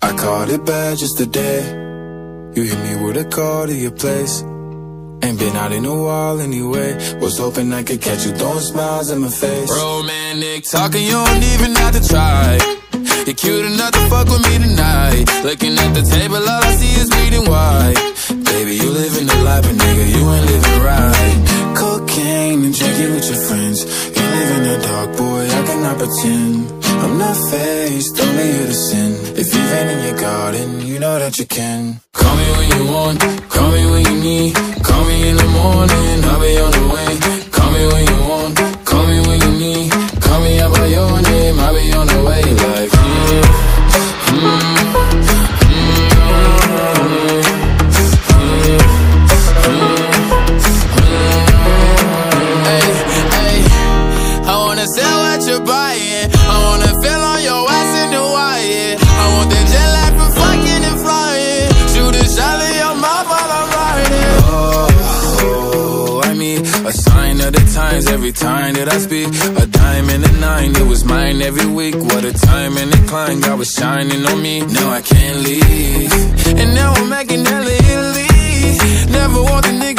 I caught it bad just today. You hit me with a call to your place. Ain't been out in a while anyway. Was hoping I could catch you throwing smiles in my face. Romantic talking, you don't even have to try. You're cute enough to fuck with me tonight. Looking at the table, all I see is bleeding white. Baby, you living the life, but nigga, you ain't living right. Cocaine and drinking with your friends. You live in the dark, boy, I cannot pretend. I'm not faced, only here to sin. If you've been in your garden, you know that you can. Call me when you want, call me when you need. Call me in the morning, I'll be on the way. Call me when you want, call me when you need. Call me out by your name, I'll be on the way. Like, I wanna sell what you're buying. I wanna feel on your ass in the wire. I want that jet lag from fucking and flying. Shoot a shot in your mouth while I'm riding. Oh, I mean, a sign of the times every time that I speak. A dime and a nine, it was mine every week. What a time and a climb, God was shining on me. Now I can't leave, and now I'm making hella Italy. Never want the nigga